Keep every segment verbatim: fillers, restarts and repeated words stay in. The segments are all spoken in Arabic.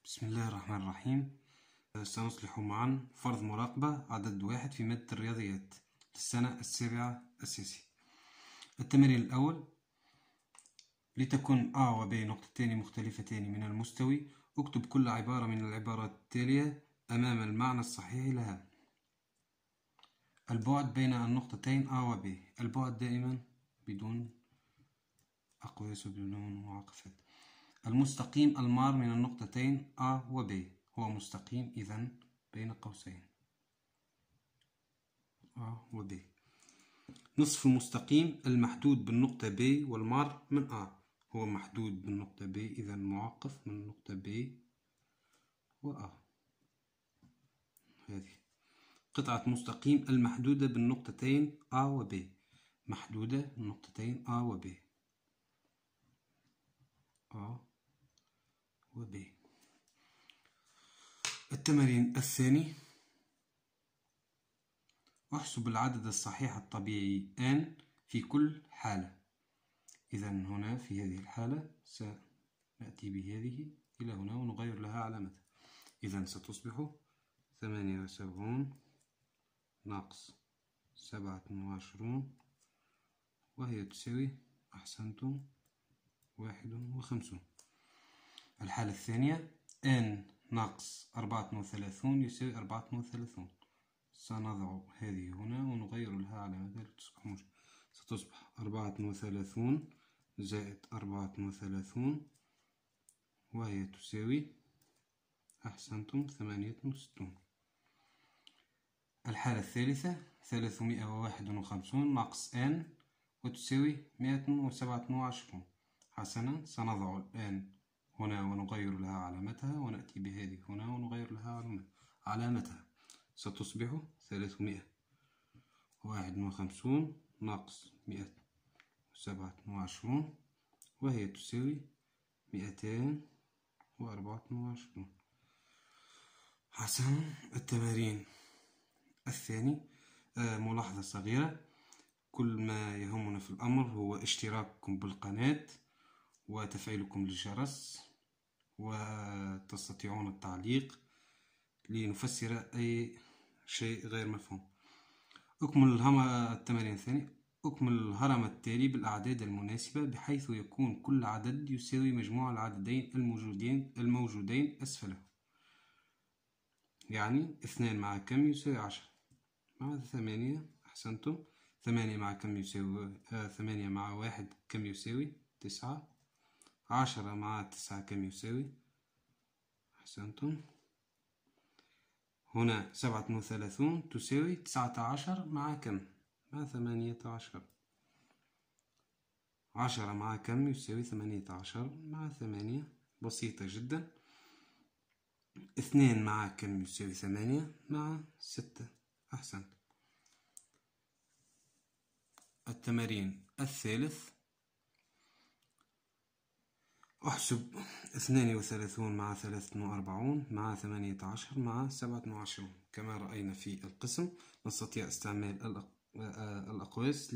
بسم الله الرحمن الرحيم. سنصلح معا فرض مراقبة عدد واحد في مادة الرياضيات للسنة السابعة أساسي. التمرين الأول: لتكن A و B نقطتان مختلفتان من المستوي، اكتب كل عبارة من العبارات التالية أمام المعنى الصحيح لها. البعد بين النقطتين A و B. البعد دائما بدون أقواس وبدون معاقفات. المستقيم المار من النقطتين A و B هو مستقيم إذن بين قوسين A و B. نصف المستقيم المحدود بالنقطة B والمار من A هو محدود بالنقطة B إذن معقف من النقطة B و A. هذه قطعة مستقيم المحدودة بالنقطتين A و B محدودة بالنقطتين A و B A و B. التمرين الثاني: احسب العدد الصحيح الطبيعي n في كل حالة. إذن هنا في هذه الحالة سنأتي بهذه إلى هنا ونغير لها علامتها. إذن ستصبح ثمانية وسبعون ناقص سبعة وعشرون وهي تساوي أحسنتم واحد وخمسون. الحالة الثانية: n ناقص أربعة وثلاثون يساوي أربعة وثلاثون. سنضع هذه هنا ونغير لها علامتها لتصبح موجبة. ستصبح أربعة وثلاثون زائد أربعة وثلاثون وهي تساوي أحسنتم ثمانية وستون. الحالة الثالثة: ثلاثمائة وواحد وخمسون ناقص n وتساوي مائة وسبعة وعشرون. حسنا، سنضع الآن هنا ونغير لها علامتها ونأتي بهذه هنا ونغير لها علامتها. ستصبح ثلاثمائة وواحد وخمسون ناقص مائة وسبعة وعشرون وهي تساوي مائتان وأربعة وعشرون. حسنا، التمارين الثاني: آه ملاحظة صغيرة: كل ما يهمنا في الأمر هو اشتراككم بالقناة وتفعيلكم للجرس، وتستطيعون التعليق لنفسر أي شيء غير مفهوم. أكمل التمارين الثاني: أكمل الهرم التالي بالأعداد المناسبة بحيث يكون كل عدد يساوي مجموع العددين الموجودين الموجودين أسفله. يعني اثنان مع كم يساوي عشرة مع ثمانية. أحسنتم. ثمانية مع كم يساوي آه ثمانية مع واحد كم يساوي تسعة. عشرة مع تسعة كم يساوي أحسنتم. هنا سبعة وثلاثون تساوي تسعة عشر مع كم؟ مع ثمانية عشر. عشرة مع كم يساوي ثمانية عشر مع ثمانية. بسيطة جدا. اثنان مع كم يساوي ثمانية مع ستة. أحسنت. التمارين الثالث: احسب اثنان وثلاثون مع ثلاثة وأربعون مع ثمانية عشر مع سبعة وعشرون. كما رأينا في القسم نستطيع استعمال الأقواس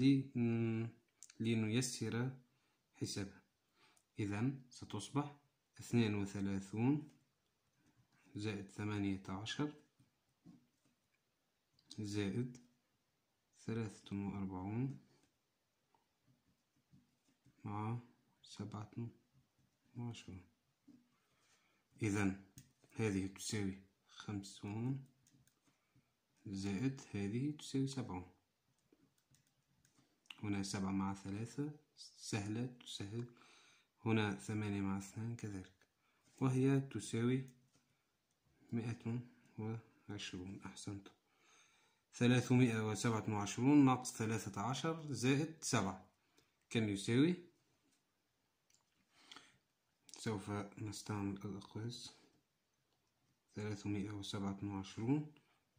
لنيسر حسابها. إذن ستصبح اثنان وثلاثون زائد ثمانية عشر زائد ثلاثة وأربعون مع سبعة وعشرون. إذن هذه تساوي خمسون زائد هذه تساوي سبعون. هنا سبعة مع ثلاثة سهلة تسهل. هنا ثمانية مع اثنان كذلك وهي تساوي مائة وعشرون. أحسنت. ثلاثمائة وسبعة وعشرون ناقص ثلاثة عشر زائد سبعة كم يساوي؟ سوف نستعمل الأقواس. ثلاثمائة وسبعة وعشرون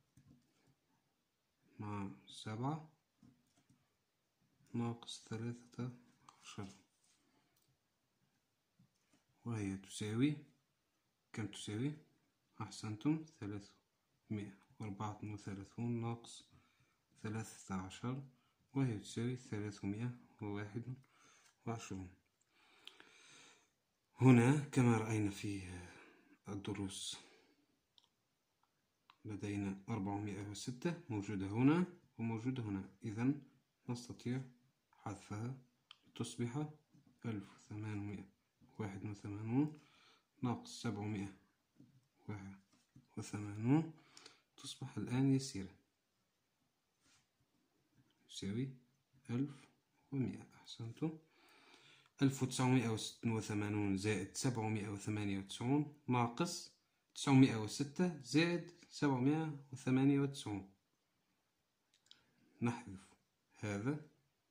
مع سبعة ناقص ثلاثة عشر وهي تساوي كم تساوي؟ أحسنتم. ثلاثمائة وأربعة وثلاثون ناقص ثلاثة عشر وهي تساوي ثلاثمائة وواحد وعشرون. هنا كما رأينا في الدروس لدينا أربعمائة وستة موجودة هنا وموجودة هنا، إذن نستطيع حذفها تصبح ألف وثمانمائة وواحد وثمانون ناقص سبعمائة وواحد وثمانون تصبح الآن يسيرة، يساوي ألف ومائة. أحسنتم. ألف وتسعمائة وستة وثمانون زائد سبعمائة وثمانية وتسعون ناقص تسعمائة وستة زائد سبعمائة وثمانية وتسعون. نحذف هذا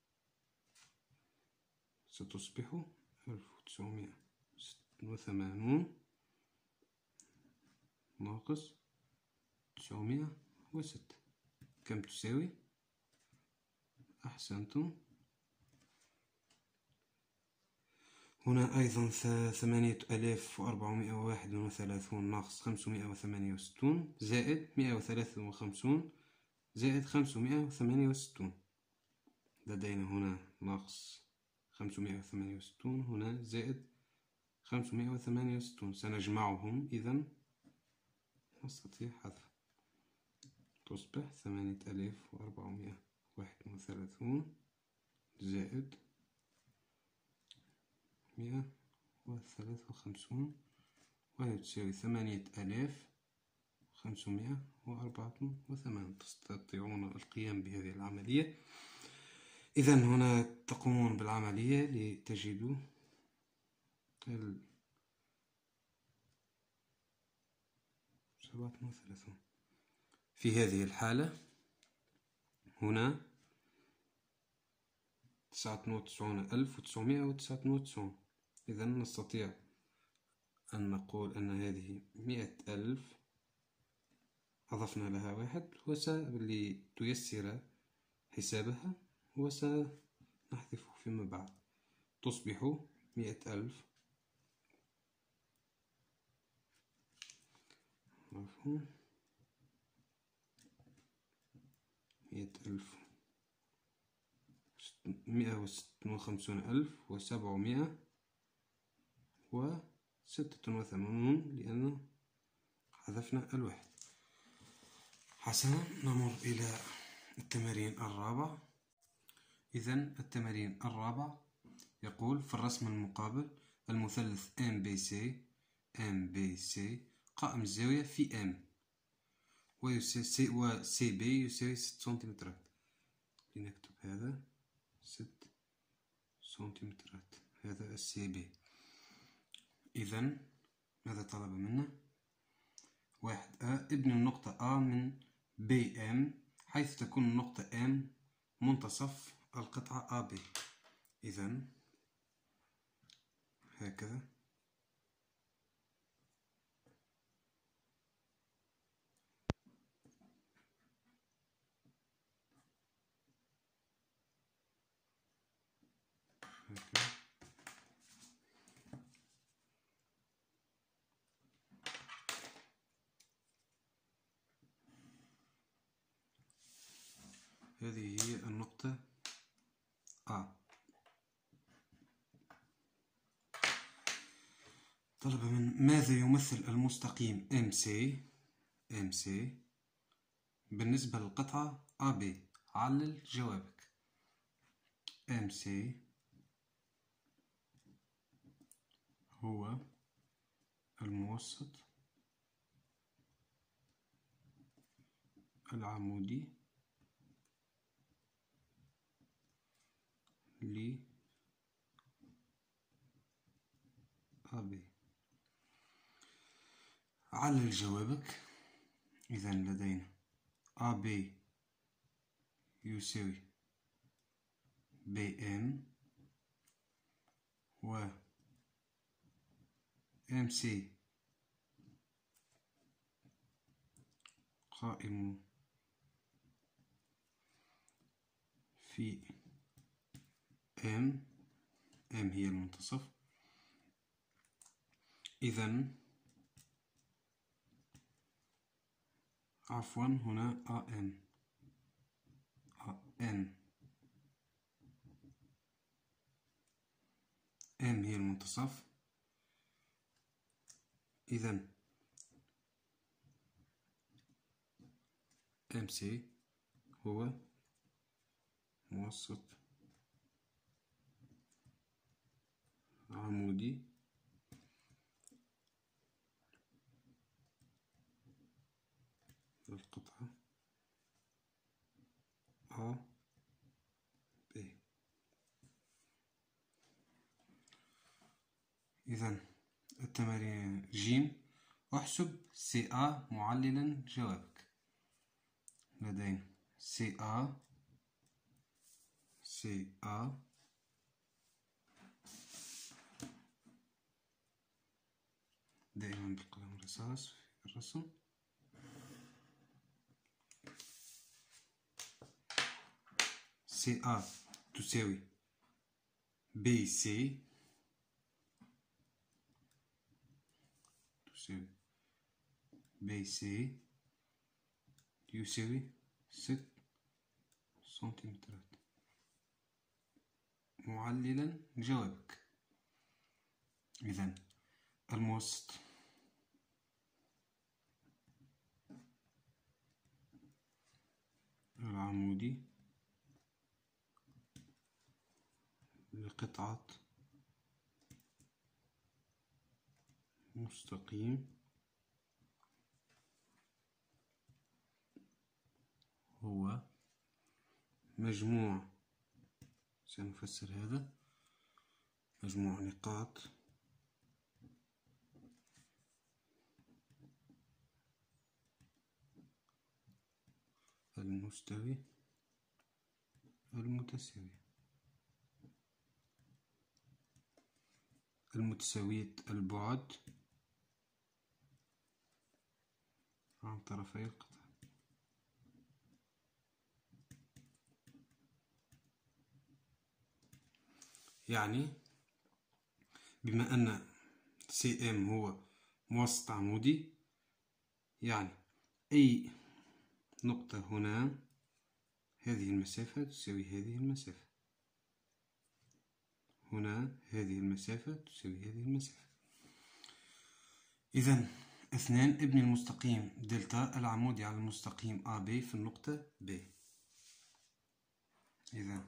ستصبح ألف وتسعمائة وستة وثمانون ناقص تسعمائة وستة كم تساوي؟ أحسنتم. هنا أيضا ثمانية آلاف وأربعمائة وواحد وثلاثون ناقص خمسمائة وثمانية وستون زائد مائة وثلاثة وخمسون زائد خمسمائة وثمانية وستون. لدينا هنا ناقص خمسمائة وثمانية وستون، هنا زائد خمسمائة وثمانية وستون، سنجمعهم إذن نستطيع حذف، تصبح ثمانية آلاف وأربعمائة وواحد وثلاثون زائد مائة وثلاثة وخمسون وهي تساوي ثمانية آلاف وخمسمائة وأربعة وثمانين. تستطيعون القيام بهذه العملية. إذن هنا تقومون بالعملية لتجدوا ال سبعة وثلاثون. في هذه الحالة هنا تسعة وتسعون ألف وتسعمائة وتسعة وتسعون. إذن نستطيع أن نقول أن هذه مئة ألف أضفنا لها واحد لتيسر حسابها وسنحذفه فيما بعد، تصبح مئة ألف مفهوم مئة ألف مئة وستة وخمسون ألف وسبعمائة وستة وثمانون لأن حذفنا الواحد. حسنا، نمر إلى التمارين الرابعة. إذن التمارين الرابع يقول في الرسم المقابل المثلث M B C M B C قائم الزاوية في M و C B يساوي ستة سنتيمترات. لنكتب هذا ستة سنتيمترات، هذا C B. إذن ماذا طلب منا؟ واحد A ابن النقطة A من B M حيث تكون النقطة M منتصف القطعة A B. إذن هكذا هكذا هذه هي النقطة A. طلب من ماذا يمثل المستقيم M C M C بالنسبة للقطعة A B. علل جوابك. M C هو الموسط العمودي ل A B. علل جوابك. إذن لدينا A B يساوي B M و M C قائم في M M هي المنتصف. إذن عفوا هنا A M A M M هي المنتصف. إذن ام سي هو موسط عمودي للقطعة A B. إذن التمارين جيم: احسب سي A معللا جوابك. لدينا سي A سي A دائما بالقلم الرصاص في الرسم. سي A تساوي بي سي تساوي بي سي يساوي ست سنتيمترات معللا جوابك. إذن الموسط العمودي لقطعة مستقيم هو مجموع، سنفسر هذا، مجموع نقاط المستوي المتساوي المتساوية البعد عن طرفي القطعة. يعني بما أن سي ام هو موسط عمودي، يعني أي نقطة هنا هذه المسافة تساوي هذه المسافة، هنا هذه المسافة تساوي هذه المسافة. إذن اثنان ابن المستقيم دلتا العمودي على المستقيم A B في النقطة B. إذن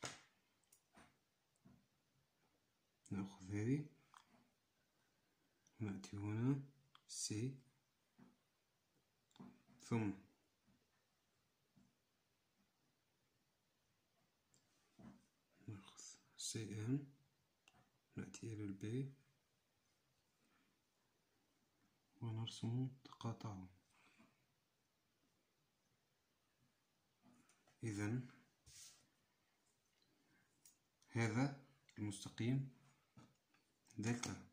نأخذ هذه، نأتي هنا C، ثم نأخذ سي ام، نأتي إلى البي ونرسم تقاطعهم. إذن هذا المستقيم دلتا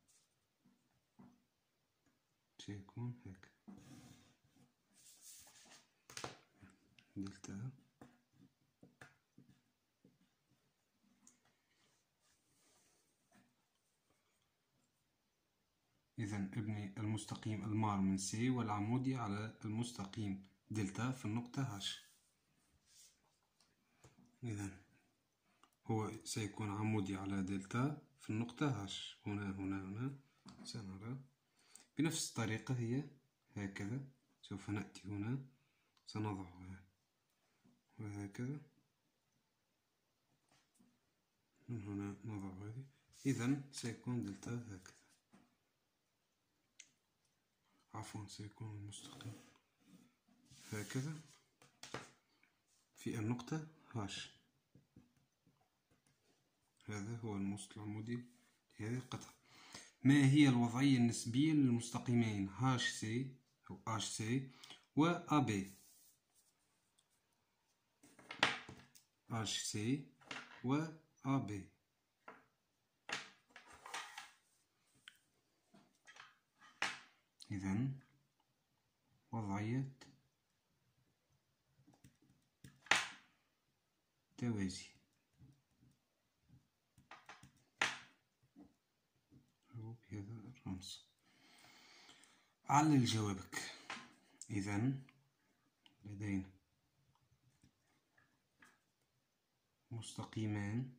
سيكون هيك، دلتا إذن ابني المستقيم المار من سي والعمودي على المستقيم دلتا في النقطة هاش. إذن هو سيكون عمودي على دلتا في النقطة هاش، هنا هنا هنا سنرى بنفس الطريقة، هي هكذا. سوف نأتي هنا سنضعها وهكذا، من هنا نضع هذه. إذن سيكون دلتا هكذا، عفوا سيكون المستقيم هكذا في النقطة هاش. هذا هو الموسط العمودي لهذه القطعة. ما هي الوضعية النسبية للمستقيمين هاش سي أو هاش سي و أ بي؟ هاش سي و أ بي. إذن وضعية توازي أو بهذا الرمز. علل جوابك. إذن لدينا مستقيمان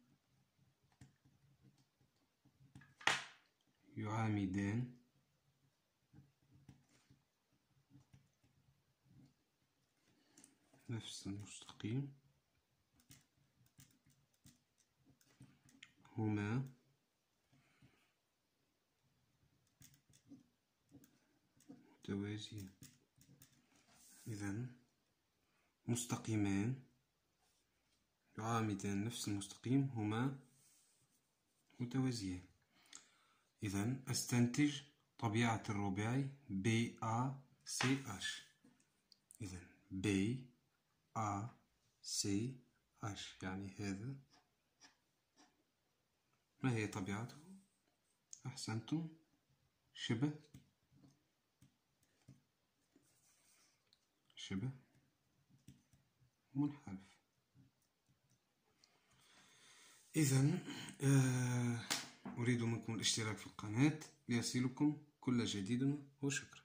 يعامدان نفس المستقيم هما متوازيان. إذن مستقيمان يعامدان نفس المستقيم هما متوازيان. إذن أستنتج طبيعة الرباعي بي آ سي اش. إذن بي آ سي اش يعني هذا. ما هي طبيعته؟ أحسنتم، شبه شبه منحرف. إذن آه أريد منكم الاشتراك في القناة ليصلكم كل جديد، وشكرا.